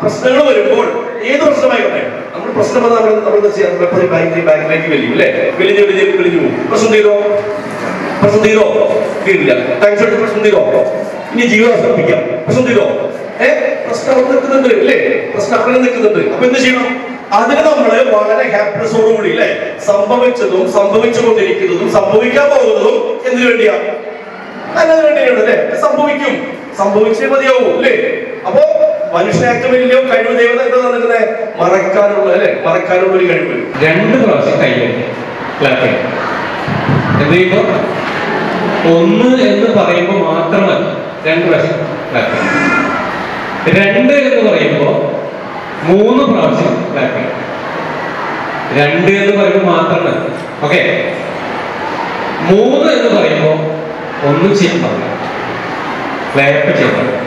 പ്രശ്നങ്ങൾ വരുമ്പോൾ ഏത് പ്രശ്നമായിക്കോട്ടെ, നമ്മൾ പ്രശ്നം ബാങ്കിലേക്ക് വലിയും അല്ലേ, വലിഞ്ഞു പോകും. പ്രശ്നം തീരോ തീരില്ല. താങ്ക്സ് എടുത്ത് പ്രശ്നം തീരോ, ഇനി ജീവിതം അവസാനിപ്പിക്കാം, പ്രശ്നം തീരോ. പ്രശ്നം അവിടെ നിൽക്കുന്നുണ്ട് അല്ലേ, പ്രശ്നം അവിടെ നിൽക്കുന്നുണ്ട്. അപ്പൊ എന്ത് ചെയ്യണം? അതിന് നമ്മള് വളരെ ഹാപ്പിനെസ്സോടുകൂടി അല്ലെ, സംഭവിച്ചതും സംഭവിച്ചുകൊണ്ടിരിക്കുന്നതും സംഭവിക്കാൻ പോകുന്നതും എന്തിനു വേണ്ടിയാ? നല്ലതിന് വേണ്ടിയാണ് അല്ലെ. സംഭവിച്ചേ മതിയാവൂ അല്ലേ. അപ്പൊ മനുഷ്യന് ഏറ്റവും വലിയ കഴിവ് ദൈവം എന്താ തന്നിട്ടുള്ളത്? മറക്കാനുള്ള ഒരു കഴിവ്. 2 പ്രാവശ്യം കൈയ്യടി എന്ത് ചെയ്യുമ്പോ 1 എന്ന് പറയുമ്പോൾ മാത്രമല്ല 2 പ്രാവശ്യം 2 എന്ന് പറയുമ്പോ 3 പ്രാവശ്യം 2 എന്ന് പറയുമ്പോൾ മാത്രമല്ല. ഓക്കെ, 3 എന്ന് പറയുമ്പോ ഒന്നും ചെയ്യാൻ പാടില്ല, ക്ലാപ്പ് ചെയ്യാൻ പാടില്ല.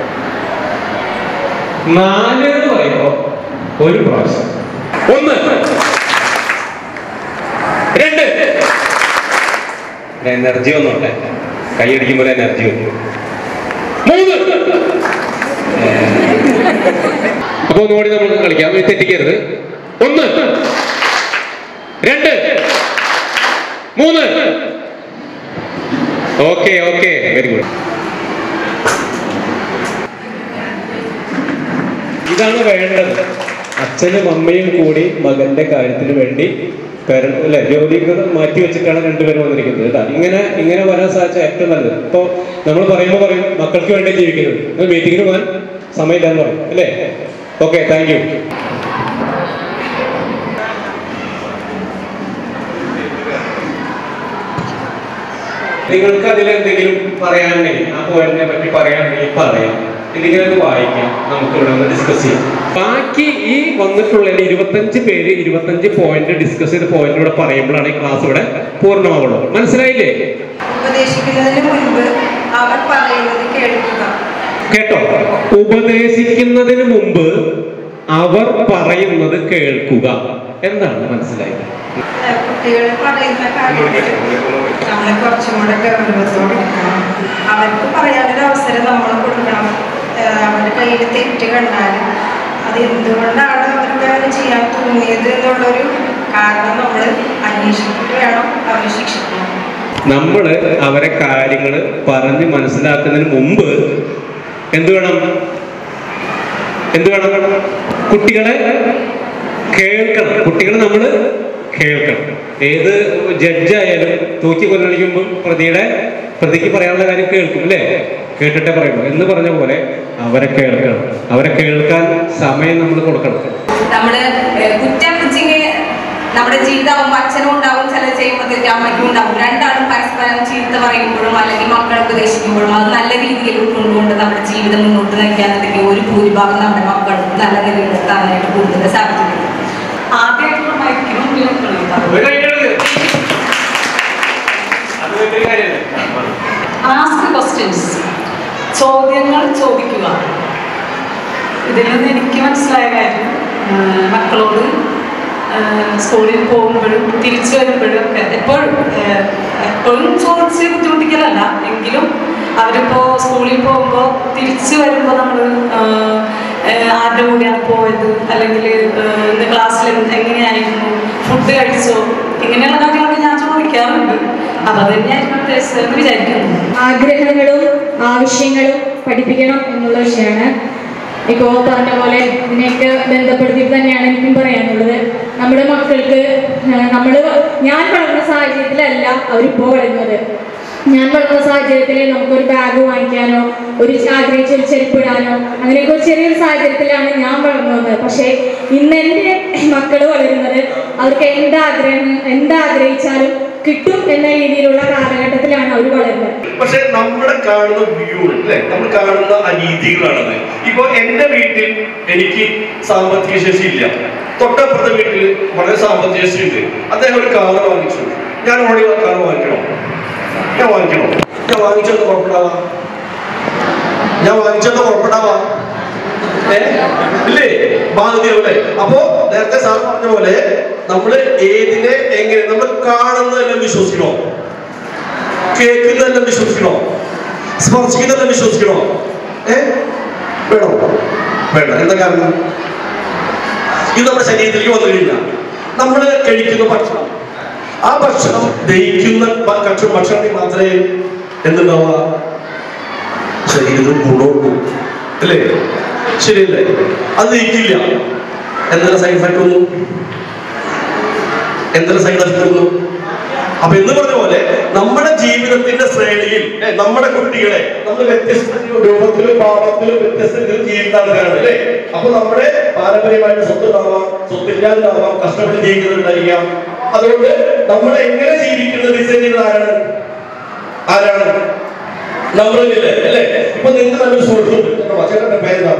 4 എന്ന് പറയുമ്പോ 1 പ്രാവശ്യം. 1 2 എനർജി ഒന്നുമില്ല, കൈയടിക്കുമ്പോൾ എനർജി വരും. 3 അപ്പൊ ഒന്നുകൂടി നമുക്ക് കളിക്കാം, തെറ്റിക്കരുത്. 1 2 3. Okay, very good. ഇതാണ് വേണ്ടത്. അച്ഛനും അമ്മയും കൂടി മകന്റെ കാര്യത്തിന് വേണ്ടി അല്ലെ ജോലിക്ക് മാറ്റി വെച്ചിട്ടാണ് 2 പേരും വന്നിരിക്കുന്നത് കേട്ടോ. ഇങ്ങനെ വരാൻ സാധിച്ച ഏറ്റവും നല്ലത്. ഇപ്പൊ നമ്മൾ പറയുമ്പോൾ പറയും മക്കൾക്ക് വേണ്ടി ജീവിക്കുന്നത്, മീറ്റിങ്ങിന് പോകാൻ സമയമില്ലാന്ന് പറയും അല്ലേ. Okay, thank you. നിങ്ങൾക്ക് അതിലെന്തെങ്കിലും പറയാനുണ്ടെങ്കിൽ, ആ പോയിന്റിനെ പറ്റി പറയാനുണ്ടെങ്കിൽ പറയാം, ഇല്ലെങ്കിൽ അത് വായിക്കാം, നമുക്ക് ഇവിടെ ഒന്ന് ഡിസ്കസ് ചെയ്യാം. ബാക്കി ഈ വന്നിട്ടുള്ള 25 പേര് 25 പോയിന്റ് ഡിസ്കസ് ചെയ്ത പോയിന്റ് ഇവിടെ പറയുമ്പോഴാണ് ഈ ക്ലാസ് ഇവിടെ പൂർണ്ണമാവുള്ളൂ. മനസ്സിലായില്ലേ? കേട്ടോ, ഉപദേശിക്കുന്നതിന് മുമ്പ് അവർ പറയുന്നത് കേൾക്കുക എന്നാണ് മനസ്സിലായത്. കുട്ടികൾ പറയുന്ന കാര്യത്തിൽ നമ്മളെ കുറച്ചും കൂടെ ഗൗരവത്തോടെ അവർക്ക് പറയാനൊരു അവസരം നമ്മൾ കൊടുക്കണം. അവരുടെ കയ്യിൽ തെറ്റ് കണ്ടാൽ അത് എന്തുകൊണ്ടാണ് അവർക്ക് അങ്ങനെ ചെയ്യാൻ തോന്നിയത് എന്നുള്ളൊരു കാരണം നമ്മൾ അന്വേഷിച്ചിട്ട് വേണം അവരെ ശിക്ഷിക്കാൻ. നമ്മൾ അവരെ കാര്യങ്ങൾ പറഞ്ഞ് മനസ്സിലാക്കുന്നതിന് മുമ്പ് എന്ത് വേണം? കുട്ടികളെ കേൾക്കണം. കുട്ടികളെ നമ്മൾ കേൾക്കണം. ഏത് ജഡ്ജായാലും തൂക്കി കൊല്ലടിക്കുമ്പോൾ പ്രതിക്ക് പറയാനുള്ള കാര്യം കേൾക്കും അല്ലേ, കേട്ടിട്ടേ പറയുള്ളൂ എന്ന് പറഞ്ഞ പോലെ അവരെ കേൾക്കണം. അവരെ കേൾക്കാൻ സമയം നമ്മൾ കൊടുക്കണം. നമ്മള് കുറ്റം നമ്മുടെ ജീവിതമാകുമ്പോൾ അച്ഛനും ഉണ്ടാവും, ചില ചെയ്യുമ്പോഴത്തേക്ക് അമ്മയ്ക്കും ഉണ്ടാവും. രണ്ടാളും പരസ്പരം ചീത്ത പറയുമ്പോഴും അല്ലെങ്കിൽ മക്കളെ ഉപദേശിക്കുമ്പോഴും അത് നല്ല രീതിയിൽ ഉൾക്കൊണ്ടുകൊണ്ട് നമ്മുടെ ജീവിതം മുന്നോട്ട് നയിക്കാന്നുണ്ടെങ്കിൽ ഒരു ഭൂരിഭാഗം നമ്മുടെ മക്കൾ നല്ല നിലയിലെത്താനായിട്ട് കൂടുതൽ സാധിക്കുന്നുണ്ട്. ആദ്യമായിട്ടുള്ള മൈക്കിനും ആസ്ക് ക്വസ്റ്റ്യൻസ്, ചോദ്യങ്ങൾ ചോദിക്കുക. ഇതിൽ നിന്ന് എനിക്ക് മനസ്സിലായ കാര്യം, മക്കളോട് സ്കൂളിൽ പോകുമ്പോഴും തിരിച്ചു വരുമ്പോഴും ഒക്കെ എപ്പോഴും ചോദിച്ച് ബുദ്ധിമുട്ടിക്കലല്ല, എങ്കിലും അവരിപ്പോൾ സ്കൂളിൽ പോകുമ്പോൾ തിരിച്ചു വരുമ്പോൾ നമ്മൾ ആരുടെ കൂടെയാണ് പോയത്, അല്ലെങ്കിൽ ഇന്ന് ക്ലാസ്സിൽ എങ്ങനെയായിരുന്നു, ഫുഡ് കഴിച്ചോ, ഇങ്ങനെയുള്ള കാര്യങ്ങളൊക്കെ ഞാൻ ചോദിക്കാറുണ്ട്. അപ്പം അത് തന്നെയായിരുന്നു ഉദ്ദേശിച്ചതെന്ന് വിചാരിക്കുന്നു. ആഗ്രഹങ്ങളും ആവശ്യങ്ങളും പഠിപ്പിക്കണം എന്നുള്ള വിഷയമാണ്. ഇപ്പോൾ പറഞ്ഞ പോലെ ഇതിനെയൊക്കെ ബന്ധപ്പെടുത്തിയിട്ട് തന്നെയാണ് എനിക്കും പറയാനുള്ളത്. നമ്മുടെ മക്കൾക്ക് ഞാൻ വളർന്ന സാഹചര്യത്തിലല്ല അവരിപ്പോൾ വളരുന്നത്. ഞാൻ വളർന്ന സാഹചര്യത്തിൽ നമുക്കൊരു ബാഗ് വാങ്ങിക്കാനോ ആഗ്രഹിച്ച ഒരു ചെരുപ്പിടാനോ അങ്ങനെയൊക്കെ ഒരു ചെറിയൊരു സാഹചര്യത്തിലാണ് ഞാൻ വളർന്നു വന്നത്. പക്ഷേ ഇന്ന് എൻ്റെ മക്കൾ വളരുന്നത് അവർക്ക് എന്താഗ്രഹിച്ചാലും കിട്ടും എന്ന രീതിയിലുള്ള കാലഘട്ടത്തിലാണ് അവർ വളരുന്നത്. പക്ഷെ നമ്മുടെ കാണുന്ന വ്യൂ അല്ലെ, നമ്മൾ കാണുന്ന അനീതികളാണത്. ഇപ്പൊ എന്റെ വീട്ടിൽ എനിക്ക് സാമ്പത്തിക ശേഷി ഇല്ല, തൊട്ടപ്പുറത്തെ വീട്ടിൽ വളരെ സാമ്പത്തിക ശേഷി ഉണ്ട്. അദ്ദേഹം ഒരു കാർ വാങ്ങിച്ചു, ഞാൻ ഓടി കാർ വാങ്ങിക്കണോ? ഞാൻ വാങ്ങിച്ചെന്ന് പുറപ്പെടാവാ ഇല്ലേ, ബാധ്യതയല്ലേ? അപ്പോ നേരത്തെ സാർ പറഞ്ഞ പോലെ നമ്മള് ഏതിനെ എങ്ങനെ നമ്മൾ കാണുന്നതെല്ലാം വിശ്വസിക്കണോ, കേൾക്കുന്നതെല്ലാം വിശ്വസിക്കണോ, സ്പർശിക്കുന്നതെല്ലാം വിശ്വസിക്കണോ? വേണോ? വേണ്ട. എന്താ കാരണം? ഇത് നമ്മുടെ ശരീരത്തിലേക്ക് വന്നു കഴിഞ്ഞാൽ നമ്മൾ കഴിക്കുന്ന ഭക്ഷണം, ആ ഭക്ഷണം ദഹിക്കുന്ന ഭക്ഷണത്തിൽ മാത്രമേ എന്തുണ്ടാവുക, ശരീരത്തിൽ ഗുണമുള്ളൂ, അല്ലേ? ശരിയല്ലേ? അത് ദഹിക്കില്ല. എന്തെല്ലാം സൈഡ് എഫക്ട് ഒന്നും അപ്പൊ എന്ന് പറഞ്ഞ പോലെ നമ്മുടെ ജീവിതത്തിന്റെ ശ്രേണിയിൽ നമ്മുടെ കുട്ടികളെ നമ്മൾ വ്യത്യസ്ത രൂപത്തിലും ഭാവത്തിലും വ്യത്യസ്ത ജീവിക്കുന്ന ആൾക്കാരാണ്, അല്ലേ? അപ്പൊ നമ്മുടെ പാരമ്പര്യമായിട്ട് സ്വത്തുണ്ടാവാം, സ്വത്തില്ലാതാവാം, കഷ്ടപ്പെട്ട് ജീവിക്കുന്നുണ്ടായിരിക്കാം. അതുകൊണ്ട് നമ്മൾ എങ്ങനെ ജീവിക്കുന്നത് ഡിസൈൻ ചെയ്യുന്നത് ആരാണ്? നമ്മളില്ലേ, അല്ലേ? ഇപ്പൊ നിങ്ങൾക്ക് നല്ലൊരു സുഹൃത്തുണ്ട്, ചേട്ടന്റെ പേരെന്താ?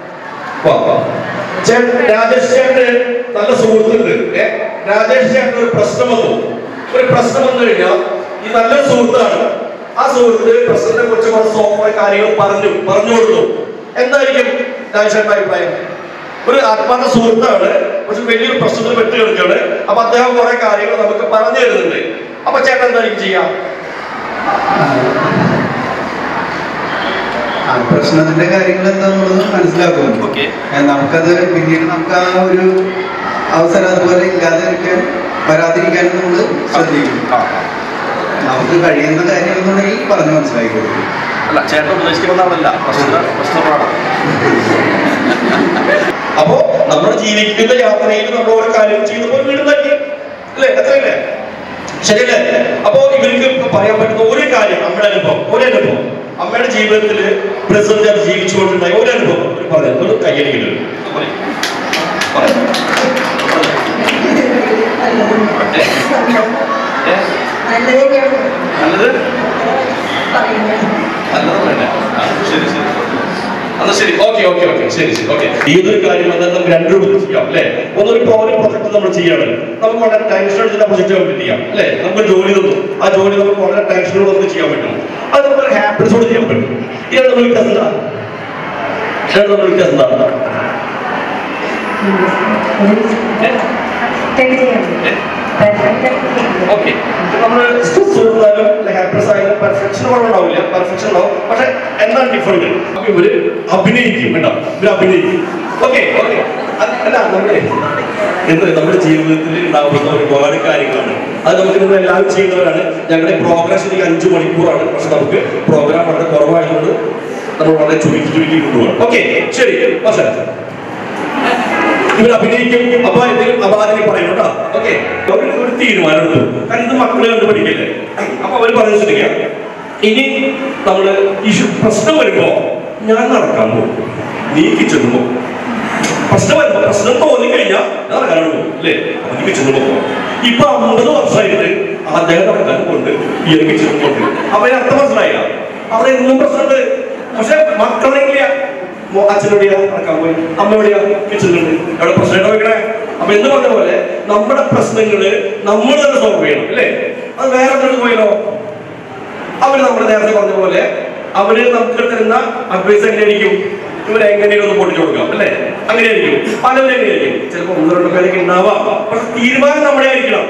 രാജേഷ് ചേട്ടന് നല്ല സുഹൃത്തുണ്ട്. രാജേഷ് ചേട്ടൻ ഒരു പ്രശ്നം വന്നു കഴിഞ്ഞാൽ ഈ നല്ല സുഹൃത്താണ്. ആ സുഹൃത്ത് പ്രശ്നത്തെ കുറിച്ച് കുറച്ച് സോഫ്റ്റായ കാര്യങ്ങൾ പറഞ്ഞു കൊടുത്തു. എന്തായിരിക്കും രാജേഷ് ചേട്ടന്റെ അഭിപ്രായം? ഒരു ആത്മാർത്ഥ സുഹൃത്താണ്, പക്ഷെ വലിയൊരു പ്രശ്നത്തിൽ പെട്ട് കിടക്കുകയാണ്. അപ്പൊ അദ്ദേഹം കുറെ കാര്യങ്ങൾ നമുക്ക് പറഞ്ഞു തരുന്നുണ്ട്. അപ്പൊ ചേട്ടൻ എന്തായിരിക്കും ചെയ്യാം? പ്രശ്നത്തിന്റെ കാര്യങ്ങൾ എന്താണെന്നുള്ളത് മനസ്സിലാക്കും. നമുക്കത് പിന്നീട് നമുക്ക് ആ ഒരു അവസരം അതുപോലെ വരാതിരിക്കാനും നമ്മൾ ശ്രദ്ധിക്കും. നമുക്ക് കഴിയുന്ന കാര്യങ്ങളെന്നുണ്ടെങ്കിൽ പറഞ്ഞ് മനസ്സിലാക്കി കൊടുക്കും. അല്ല, ചേട്ടൻ ഉദ്ദേശിക്കുന്നതല്ല പ്രശ്നമാണ്. അപ്പോ നമ്മൾ ജീവിക്കുന്ന യാത്രയിൽ നമ്മൾ ഓരോ കാര്യം ചെയ്യുമ്പോൾ വീട് തന്നെ, അല്ലേ? അത്രയല്ലേ? ശരിയല്ലേ? അപ്പോ ഇവർക്ക് പറയാൻ പറ്റുന്ന ഒരു കാര്യം, നമ്മുടെ അനുഭവം, അമ്മയുടെ ജീവിതത്തിൽ പ്രസിഡന്റ് ജീവിച്ചുകൊണ്ടുണ്ടായ ഒരു അനുഭവം പറയുന്നത് ഒരു കയ്യടിക്കല്. ശരി, ഓക്കെ. ഏതൊരു കാര്യം നമുക്ക് രണ്ട് രൂപത്തിൽ ചെയ്യാം, അല്ലെ? ഒന്നൊരു പ്രൊജക്ട് നമ്മൾ ചെയ്യാണ്, നമുക്ക് വളരെ ടെൻഷൻ എടുത്തിട്ട് പ്രൊജക്ട് കംപ്ലീറ്റ് ചെയ്യാം, അല്ലെ? നമുക്ക് ജോലി തന്നു, ആ ജോലി നമുക്ക് വളരെ ടെൻഷനോട് നമുക്ക് ചെയ്യാൻ പറ്റും, അത് നമുക്ക് ഹാപ്പിനെസോട് ചെയ്യാൻ പറ്റും. ഇതാണ് നമ്മൾ വ്യത്യാസം എന്താണ്? ഓക്കെ, നമ്മള് സ്ട്രെസ് കൊടുത്താലും ഹാപ്പിനെസ് ആയാലും പെർഫെക്ഷൻ ഉണ്ടാവില്ല, പെർഫെക്ഷൻ ഉണ്ടാവും, പക്ഷെ എന്താണ് ഡിഫറെന്റ്? അപ്പൊ ഇവര് അഭിനയിക്കും. ഓക്കെ. അല്ല, നമ്മുടെ ജീവിതത്തിൽ ഉണ്ടാവുന്ന ഒരുപാട് കാര്യങ്ങളാണ്. അത് നമുക്ക് നിങ്ങൾ എല്ലാവരും ചെയ്യുന്നവരാണ്. ഞങ്ങളുടെ പ്രോഗ്രാം ശരിക്കും 5 മണിക്കൂറാണ്, പക്ഷെ നമുക്ക് പ്രോഗ്രാം വളരെ കുറവായതുകൊണ്ട് നമ്മൾ വളരെ ചുരുക്കി കൊണ്ടുപോകണം. ഓക്കെ, ശരി. പക്ഷേ ഇവർ അഭിനയിക്കും. അപ്പൊ എന്തെങ്കിലും അപാധന പറയണം കേട്ടോ. ഓക്കെ, ഒരു തീരുമാനം എടുത്തു, കാരണം ഇത് മക്കളെ കണ്ട് പഠിക്കല്ലേ. അപ്പൊ അവർ പറഞ്ഞു ശ്രദ്ധിക്കാം, ഇനി നമ്മള് ഈ പ്രശ്നം വരുമ്പോ ഞാൻ നടക്കാൻ പോകും, നീ കിച്ചണിൽ പോകും. പ്രശ്നം തോന്നിക്കഴിഞ്ഞാൽ ഞാൻ നടക്കാനാണ് പോകും, അല്ലേ? അപ്പൊ നീ കിച്ചണിൽ പോകും. ഇപ്പൊ 50 വർഷമായിട്ട് അദ്ദേഹം നടക്കാൻ കൊണ്ട് ഈ കിച്ചണിൽ കൊണ്ട്. അപ്പൊ അതിനർത്ഥം മനസ്സിലായില്ല, അവിടെ എന്നും പ്രശ്നമുണ്ട്. പക്ഷെ മക്കളെങ്കിലാ അച്ഛനെവിടെയാ നടക്കാൻ പോയി, അമ്മ എവിടെയാ കിച്ചണിലുണ്ട്, എവിടെ പ്രശ്നം വെക്കണേ. അപ്പൊ എന്ന് പറഞ്ഞ പോലെ നമ്മുടെ പ്രശ്നങ്ങള് നമ്മൾ തന്നെ സോൾവ് ചെയ്യണം, അല്ലേ? അത് വേറെ എന്തെങ്കിലും പോയാലോ? അവര് നമ്മൾ നേരത്തെ പറഞ്ഞ പോലെ അവര് നമുക്ക് തരുന്ന അഡ്വൈസ് എങ്ങനെയായിരിക്കും? ഇവരെങ്ങനെയും ഒന്ന് പൊട്ടിച്ചു കൊടുക്കാം, അല്ലേ? അങ്ങനെയായിരിക്കും. പലവരും എങ്ങനെയായിരിക്കും? ചിലപ്പോ 1-2 പേരൊക്കെ ഉണ്ടാവാം, പക്ഷെ തീരുമാനം നമ്മുടെ ആയിരിക്കണം.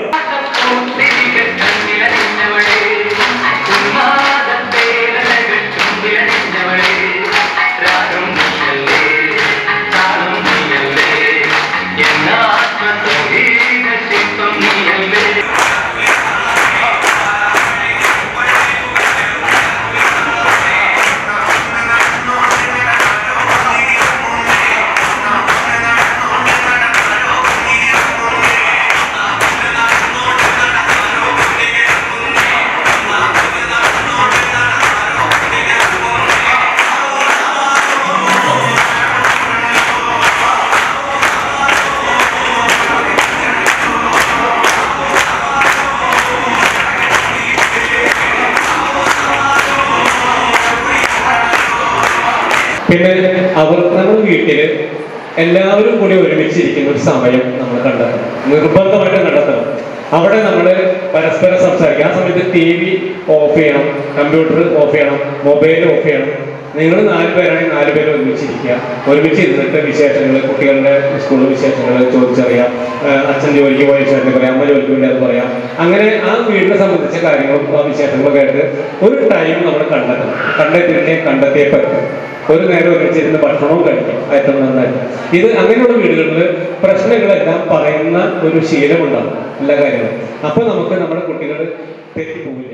പിന്നെ നമ്മുടെ വീട്ടില് എല്ലാവരും കൂടി ഒരുമിച്ചിരിക്കുന്ന ഒരു സമയം നമ്മൾ കണ്ടെത്തണം, നിർബന്ധമായിട്ടും കണ്ടെത്തണം. അവിടെ നമ്മൾ പരസ്പരം സംസാരിക്കുക. ആ സമയത്ത് TV ഓഫ് ചെയ്യണം, കമ്പ്യൂട്ടർ ഓഫ് ചെയ്യണം, മൊബൈൽ ഓഫ് ചെയ്യണം. നിങ്ങൾ 4 പേരാണെങ്കിൽ 4 പേര് ഒരുമിച്ചിരുന്നിട്ട് വിശേഷങ്ങൾ, കുട്ടികളുടെ സ്കൂൾ വിശേഷങ്ങൾ ചോദിച്ചറിയാം. അച്ഛൻ ജോലിക്ക് പോയ വിശേഷങ്ങൾ പറയാം, അമ്മ ജോലിക്ക് വേണ്ടി അത് പറയാം. അങ്ങനെ ആ വീടിനെ സംബന്ധിച്ച കാര്യങ്ങളും ആ വിശേഷങ്ങളൊക്കെ ആയിട്ട് ഒരു ടൈം നമ്മൾ കണ്ടെത്തിയേ പറ്റും. ഒരു നേരം ഒരുമിച്ചിരുന്ന് ഭക്ഷണവും കഴിക്കും ഏറ്റവും നന്നായിട്ട്. ഇത് അങ്ങനെയുള്ള വീടുകളിൽ പ്രശ്നങ്ങളെല്ലാം പറയുന്ന ഒരു ശീലമുണ്ടാകും എല്ലാ കാര്യങ്ങളും. അപ്പോൾ നമുക്ക് നമ്മുടെ കുട്ടികൾ തെറ്റിപ്പോവില്ല.